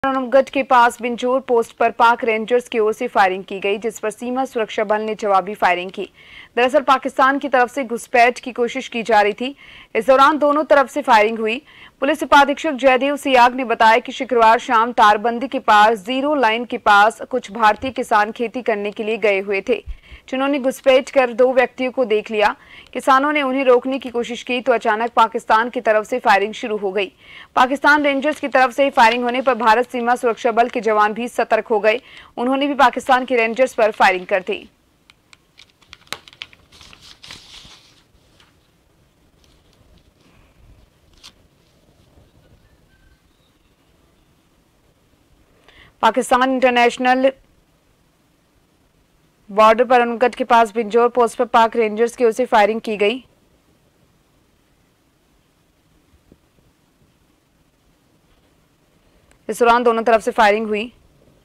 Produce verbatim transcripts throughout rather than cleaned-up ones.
रामगढ़ के पास बिंजोर पोस्ट पर पाक रेंजर्स की ओर से फायरिंग की गई, जिस पर सीमा सुरक्षा बल ने जवाबी फायरिंग की। दरअसल पाकिस्तान की तरफ से घुसपैठ की कोशिश की जा रही थी। इस दौरान दोनों तरफ से फायरिंग हुई। पुलिस उपाधीक्षक जयदेव सियाग ने बताया कि शुक्रवार शाम तारबंदी के पास जीरो लाइन के पास कुछ भारतीय किसान खेती करने के लिए गए हुए थे, जिन्होंने घुसपैठ कर दो व्यक्तियों को देख लिया। किसानों ने उन्हें रोकने की कोशिश की तो अचानक पाकिस्तान की तरफ से फायरिंग शुरू हो गई। पाकिस्तान रेंजर्स की तरफ से फायरिंग होने पर भारत सीमा सुरक्षा बल के जवान भी सतर्क हो गए। उन्होंने भी पाकिस्तान के रेंजर्स पर फायरिंग कर दी। पाकिस्तान इंटरनेशनल बॉर्डर पर रामगढ़ के पास बिंजोर पोस्ट पर पाक रेंजर्स की ओर से फायरिंग की गई। इस दौरान दोनों तरफ से फायरिंग हुई।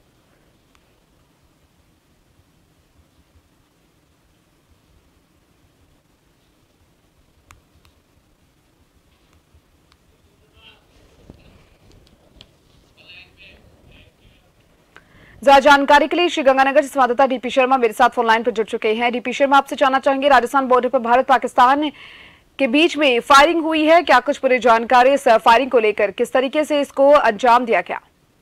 ज्यादा जानकारी के लिए श्रीगंगानगर से संवाददाता डीपी शर्मा मेरे साथ फोन लाइन पर जुड़ चुके हैं। डीपी शर्मा, आपसे जानना चाहेंगे, राजस्थान बॉर्डर पर भारत पाकिस्तान के बीच में फायरिंग हुई है, क्या कुछ पूरी जानकारी इस फायरिंग को लेकर, किस तरीके से इसको अंजाम दिया गया?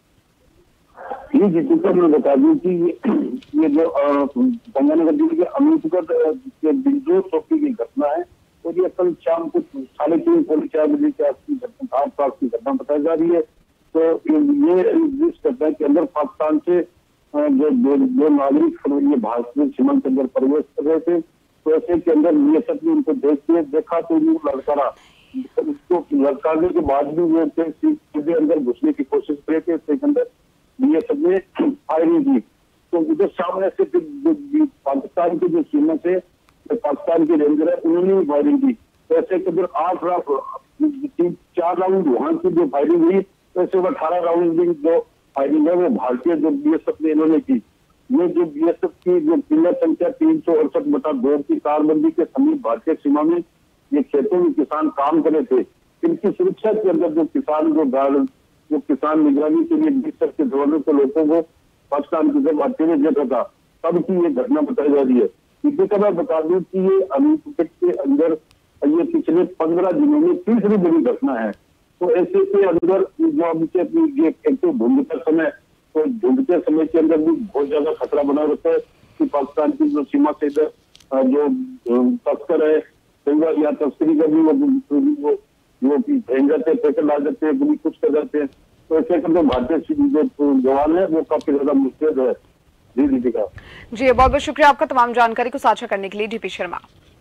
जी जी सर, मैं बता दूं कि ये जो गंगानगर जिले के अमीरगढ़ के बिंजोर चौकी की घटना है, और ये कल शाम कुछ साढ़े तीन पौने चार बजे के आसपास की घटना बताई जा रही है। तो ये इस घटना के अंदर पाकिस्तान से जो दो नागरिक ये भारतीय सीमा के अंदर प्रवेश कर रहे थे, तो ऐसे के अंदर बीएसएफ ने उनको देख के देखा तो लड़का उसको लड़काने के बाद भी वो सीधे अंदर घुसने की कोशिश कर रहे थे। इसके अंदर बीएसएफ ने फायरिंग की, तो उधर सामने से पाकिस्तान की जो सीमा से पाकिस्तान के रेंजर है उन्होंने भी फायरिंग की। तो ऐसे के अंदर आठ राउंड चार राउंड वहां की जो फायरिंग हुई, ऐसे अठारह राउंड की जो फायरिंग है वो भारतीय जो बीएसएफ ने इन्होंने की। ये जो बीएसएफ की जो पिलर संख्या तीन सौ अड़सठ बटा दो की तारबंदी के समीप भारतीय सीमा में ये खेतों में किसान काम कर रहे थे, इनकी सुरक्षा के अंदर जो किसान जो गार्ड जो किसान निगरानी के लिए बीएसएफ के जवानों को लोगों को पाकिस्तान की जब आते हुए देखा था, तब की ये घटना बताई जा रही है। इसी तरह बता दूं कि ये अमीरगढ़ के अंदर ये पिछले पंद्रह दिनों में तीसरी बड़ी घटना है। तो ऐसे के अंदर जो अभी अपनी एक तो धुंध का समय, तो धुंध के समय के अंदर भी बहुत ज्यादा खतरा बना रहता है कि पाकिस्तान की जो सीमा से इधर जो तस्कर है या तस्करी का भी वो वो फेंक जाते हैं, पैसे डाल देते हैं, कभी कुछ कर जाते हैं। तो ऐसे करके भारतीय जो जवान है वो काफी ज्यादा मुश्किल है। जी दीपिका जी, बहुत बहुत शुक्रिया आपका तमाम जानकारी को साझा करने के लिए डीपी शर्मा।